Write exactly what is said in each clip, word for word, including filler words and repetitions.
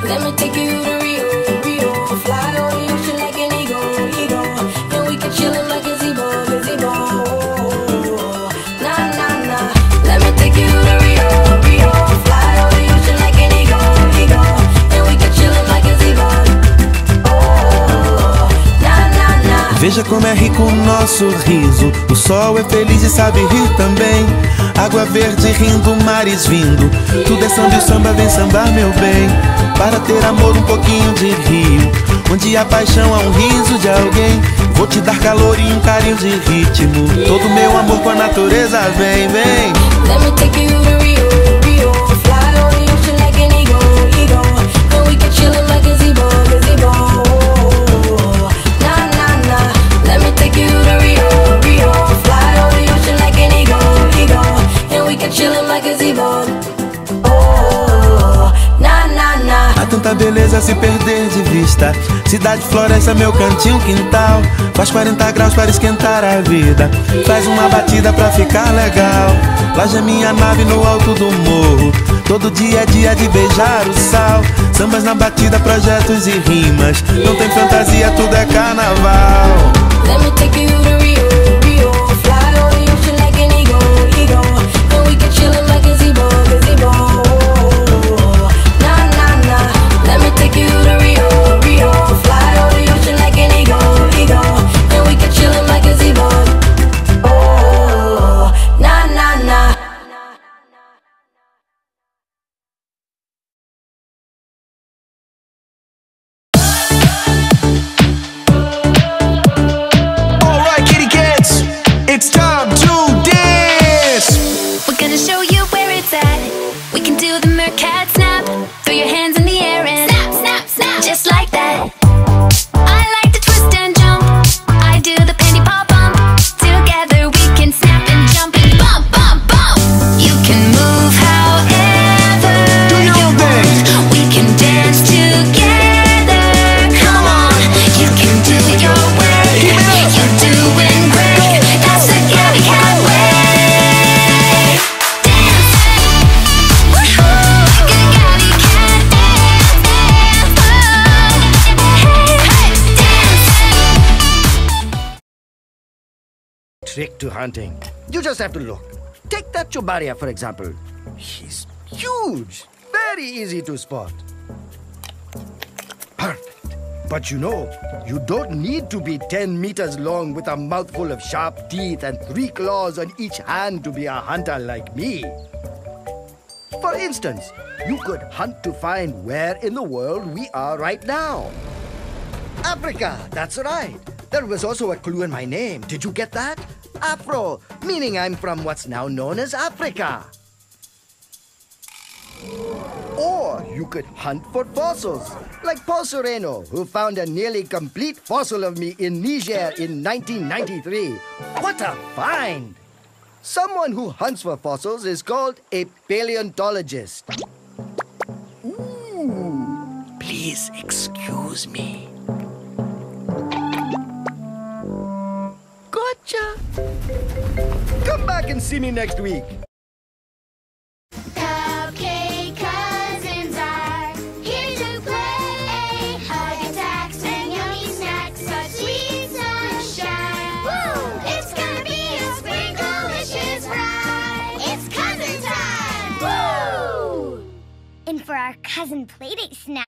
Let me take you to Rio, Rio. Fly on the ocean like an eagle, eagle. And we can chill in my gazebo, gazebo. Nah, nah, nah. Let me take you to Rio, Rio. Fly on the ocean like an eagle, eagle. And we can chill in my gazebo. Oh, nah, nah, nah. Veja como é rico o nosso riso. O sol é feliz e sabe rir também. Água verde rindo, mares vindo. Tudo é samba e o samba vem sambar, meu bem. Para ter amor um pouquinho de rio. Onde a paixão há um riso de alguém. Vou te dar calor e um carinho de ritmo. Todo meu amor com a natureza vem, vem. Let me take you to Rio, Rio. Fly on the ocean like an eagle, eagle. And we can chill in my gazebo, gazebo. Nah, nah, nah. Let me take you to Rio, Rio. Fly on the ocean like an eagle, eagle. And we can chill in my gazebo. Oh, nah, nah, nah. Há tanta beleza a se perder de vista. Cidade, floresta, meu cantinho, quintal. Faz quarenta graus para esquentar a vida. Faz uma batida pra ficar legal. Laje é minha nave no alto do morro. Todo dia é dia de beijar o sal. Sambas na batida, projetos e rimas. Não tem fantasia, tudo é carnaval. Let me take you to Rio, Rio. Fly on the ocean like an eagle, eagle. And we can chill in my gazebo, gazebo. Nah, nah, nah. Let me take you to Rio, Rio. Fly on the ocean like an eagle, eagle. And we can chill in my gazebo. Oh, nah, nah, nah. It's time to dance! We're gonna show you where it's at. We can do the mercat snap. Throw your hands in the air and snap, snap, snap. Just like that. I like to twist and jump. I do the panty pop bump. Together we can snap and jump and bump, bump, bump. You can move however Do your you own thing. want. We can dance together. Come on, you can do your way. You're doing great. That's the Gabby Cat way. Dance. Woohoo. Gabby Cat dance. Hey, hey, dance. Trick to hunting. You just have to look. Take that Chubaria, for example. He's huge. Very easy to spot. Perfect. But you know, you don't need to be ten meters long with a mouthful of sharp teeth and three claws on each hand to be a hunter like me. For instance, you could hunt to find where in the world we are right now. Africa, that's right. There was also a clue in my name. Did you get that? Afro, meaning I'm from what's now known as Africa. Or you could hunt for fossils, like Paul Sereno, who found a nearly complete fossil of me in Niger in nineteen ninety-three. What a find! Someone who hunts for fossils is called a paleontologist. Ooh, please excuse me. Gotcha! Come back and see me next week. Cupcake cousins are here to play. Hug attacks and yummy snacks, such sweet sunshine. Woo! It's gonna be a sprinkle-licious ride. It's cousin time! Woo! And for our cousin playdate snack.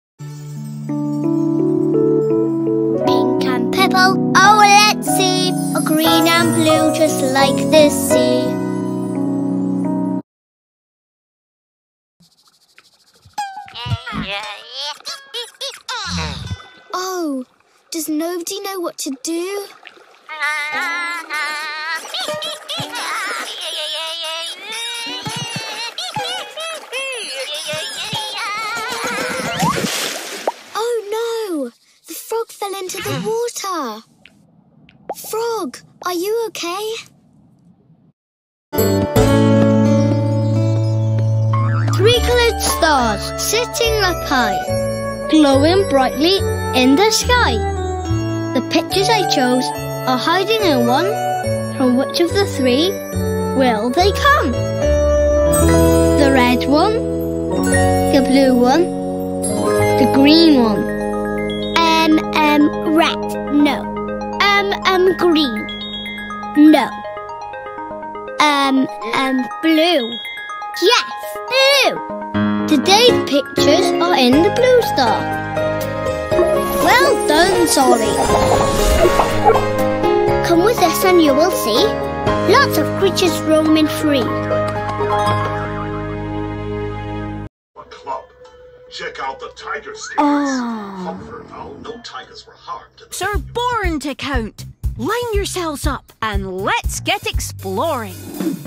Pink and purple, oh let's see. A green and blue, just like the sea. Oh, does nobody know what to do? Oh no! The frog fell into the water. Frog, are you okay? Three coloured stars sitting up high, glowing brightly in the sky. The pictures I chose are hiding in one. From which of the three will they come? The red one, the blue one, The green one. Um, um, red. No. Um, um, green. No. Um, um, blue. Yes, blue. Today's pictures are in the blue star. Well done, Sorry. Come with us and you will see lots of creatures roaming free. A club. Check out the tiger stairs. Oh. Comfort now, no tigers were harmed. Are born to count. Line yourselves up and let's get exploring.